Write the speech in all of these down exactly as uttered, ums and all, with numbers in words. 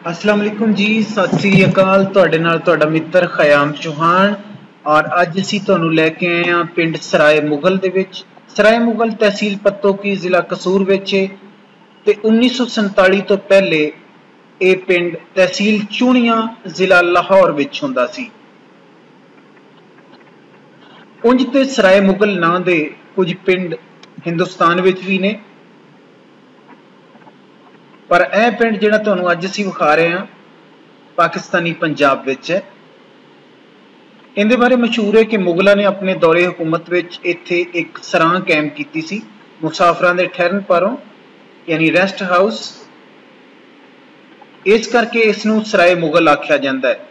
अस्सलाम वालेकुम जी, सत श्री अकाल। तुहाडे नाल तुहाडा मित्र खयाम चौहान और अज असीं तुहानूं लैके आए हां पिंड सराय मुगल दे विच। सराय मुगल तहसील पत्तोकी जिला कसूर विच है ते उन्नीस सौ संताली तो पहले ये पिंड तहसील चूणियां जिला लाहौर विच हुंदा सी। उंज ते सराय मुगल नां दे कुछ पिंड हिंदुस्तान विच भी ने, पर यह पिंड जिहड़ा तुहानूं अज असीं विखा रहे हां पाकिस्तानी पंजाब विच है। इहदे बारे मशहूर है कि मुगलों ने अपने दौरे हुकूमत विच इत्थे एक सरां कायम कीती सी मुसाफरां दे ठहरन परों, यानी रेस्ट हाउस। इस करके इसनूं सराय मुगल आख्या जाता है।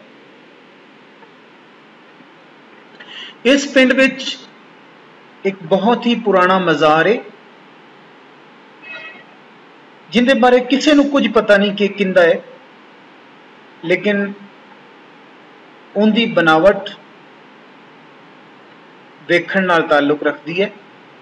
इस पिंड विच एक बहुत ही पुराना मज़ार है जिंदे बारे किसी नूं कुछ पता नहीं कि किंदा है, लेकिन उनकी बनावट देखण नाल ताल्लुक रखती है।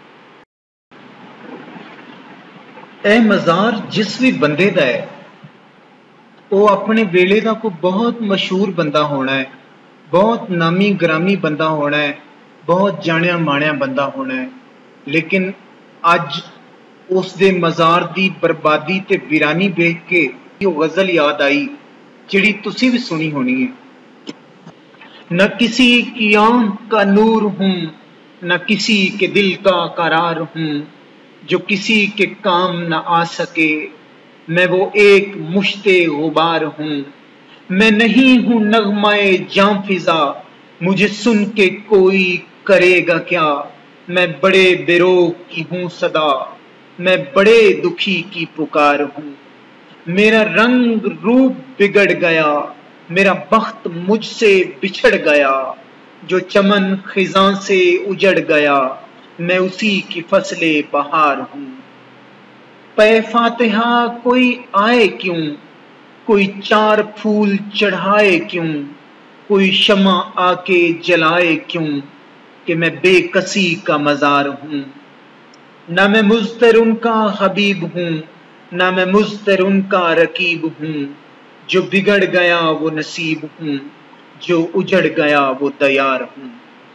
यह मज़ार जिस भी बंदे दा है वो अपने वेले का कोई बहुत मशहूर बंदा होना है, बहुत नामी ग्रामी बंदा होना है, बहुत जानिया माणिया बंदा होना है, लेकिन अज उसके मज़ार की बर्बादी ते वीरानी देख के वो गज़ल याद आई जिहड़ी तुसीं भी सुनी होनी है। न किसी की आंख का नूर हूं, न किसी के दिल का करार हूं, जो किसी के काम न आ सके मैं वो एक मुश्ते गुबार हूं। मैं नहीं हूं नगमाए जां फिजा, मुझे सुन के कोई करेगा क्या। मैं बड़े बेरोग की हूं सदा, मैं बड़े दुखी की पुकार हूं। मेरा रंग रूप बिगड़ गया, मेरा बख्त मुझसे बिछड़ गया, जो चमन खिजां से उजड़ गया मैं उसी की फसले बहार हूं। पे फातिहा कोई आए क्यों, कोई चार फूल चढ़ाए क्यों, कोई शमा आके जलाए क्यों, कि मैं बेकसी का मज़ार हूं। ना मैं मुज़्तर उनका हबीब हूं, ना मैं मुज़्तर उनका रकीब हूं, जो बिगड़ गया वो नसीब हूं, जो उजड़ गया वो दयार हूं।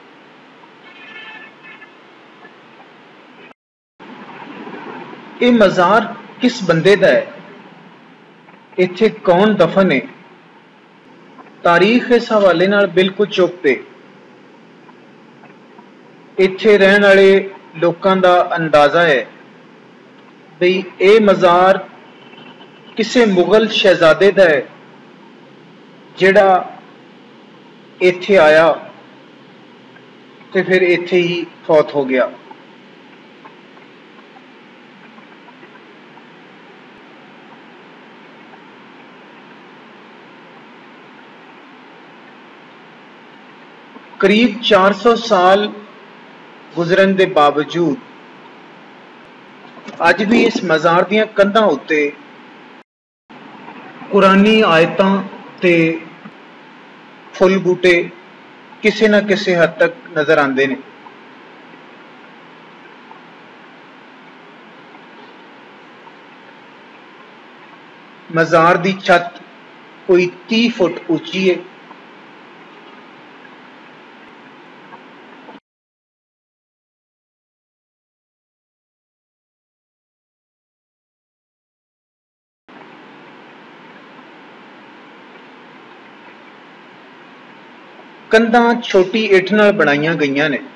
ये मज़ार किस बंदे दा है, इत्थे कौन दफन है, तारीख इस हवाले नाल बिल्कुल चुप है। इत्थे रहन वाले लोकां दा अंदाजा है बई ये मज़ार किसी मुगल शहजादे दा है जिहड़ा इत्थे आया ते फिर इत्थे ही फौत हो गया। करीब चार सौ साल गुजरन के बावजूद अज भी इस मज़ार दियां कंधां उत्ते कुरानी आयतां ते फुल बूटे किसी न किसी हद तक नजर आते हैं। मज़ार की छत कोई तीह फुट उची है। कंधां छोटी इट नाल बनाईयां गईयां ने।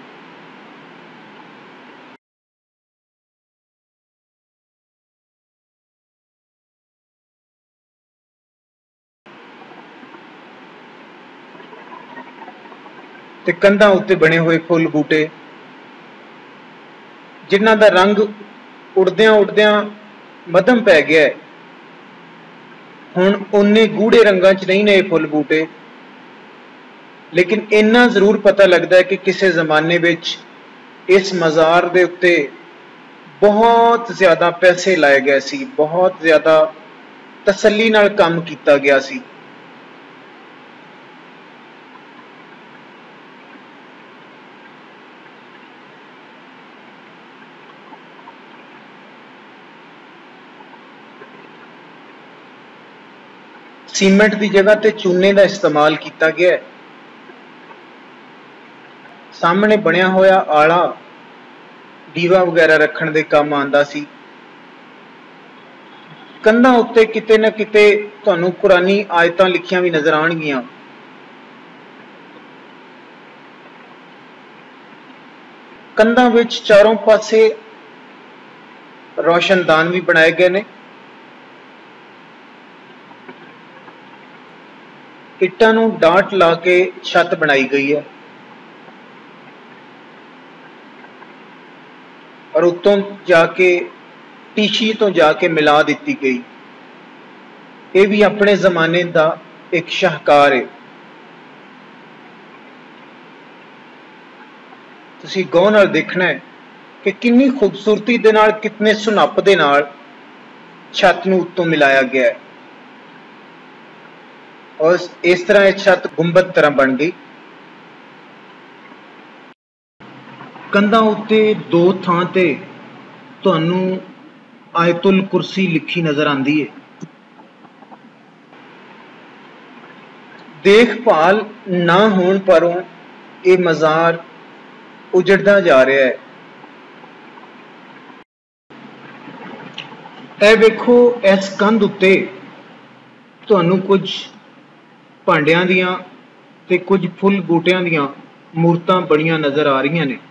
ते कंधां उत्ते बने हुए फुल बूटे जिन्हां दा रंग उड़दियां उड़दियां मध्यम पै गया है। हुण उन्ने गूढ़े रंगां च नहीं ने फुल बूटे, लेकिन इन्ना जरूर पता लगता है कि किसी जमाने विच इस मज़ार दे उत्ते बहुत ज्यादा पैसे लाए गए सी, बहुत ज्यादा तसल्ली नाल काम किया गया सी। सीमेंट की जगह ते चूने का इस्तेमाल किया गया है। सामने बनया होया आला दीवा वगैरह रखने के काम आंदा सी। कंधां उत्ते किते ना किते तुहानूं कुरानी आयतां लिखियां भी नज़र आउणगियां। कंधां विच चारों पासे रोशनदान भी बनाए गए ने। इट्टां नूं डाट ला के छत बनाई गई है और उत्तों जाके टीशी तो जाके मिला दी गई। ये भी अपने जमाने का एक शाहकार है। तुसीं गौर नाल देखना है कि कितनी खूबसूरती दे नाल कितने सुनप दे नाल छत नूं उत्तों मिलाया गया है और इस तरह यह छत गुंबद तरह बन गई। कंधां उत्ते दो थां ते तुहानूं आयतुल कुर्सी लिखी नजर आती है। देखभाल ना होने परों ये मज़ार उजड़ता जा रहा है। ए वेखो इस कंध उत्ते तुहानूं कुछ भांडियां दियां ते कुछ फुल बूटियां दियां मूर्तां बड़ियां नजर आ रही ने।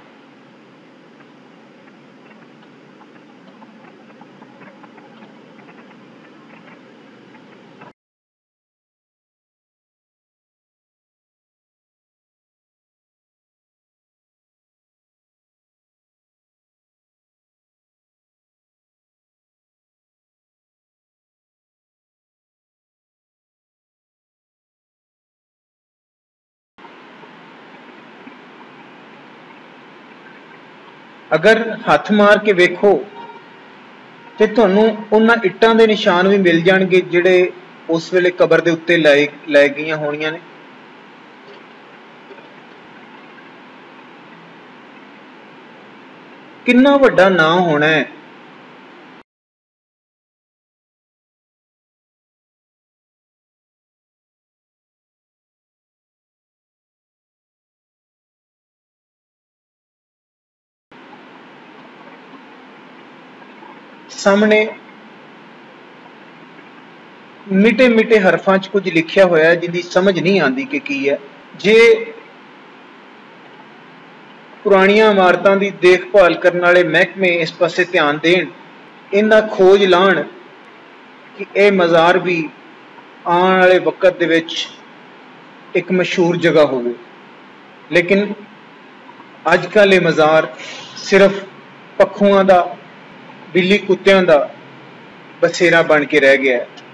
अगर हथ मार के वेखो तो तुहानूं उन्हां इट्टां दे निशान भी मिल जाणगे जिहड़े उस वेले कबर दे उत्ते लाए लाए गईयां होणीआं ने। कितना वड्डा नां होना है। सामने मिटे मिटे हरफां च कुछ लिखिया होया है जिंदी समझ नहीं आती कि की है। जे पुरानियां इमारतां की देखभाल करने वाले महकमे इस पासे ध्यान देन, इन्हां खोज लाण कि यह मज़ार भी आने वाले वक्त दे विच एक मशहूर जगह होवे, लेकिन अजकल ये मज़ार सिर्फ पखुआं दा, बिल्ली कुत्तियां दा बसेरा बन के रह गया है।